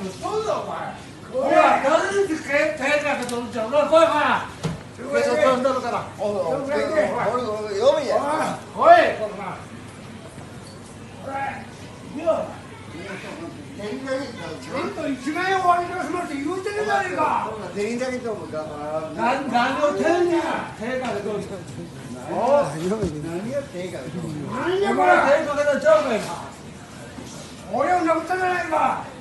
そうだお前。ほら、誰に手かけとるんちゃうな、来いから。警察呼んだのから。 おい、呼べや。 おい、ここな。おい、見よ。一概終わりなしまって言うてるじゃねえか。 何を手に手かけとるんちゃう。 何が手かけとる。 何やこれ手かけたんちゃうかいか。俺を殴ったじゃないか。